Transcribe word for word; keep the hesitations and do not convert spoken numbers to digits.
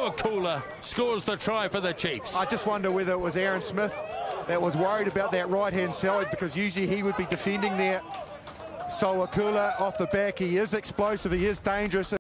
Soakula scores the try for the Chiefs. I just wonder whether it was Aaron Smith that was worried about that right-hand side, because usually he would be defending there. Soakula off the back, he is explosive, he is dangerous.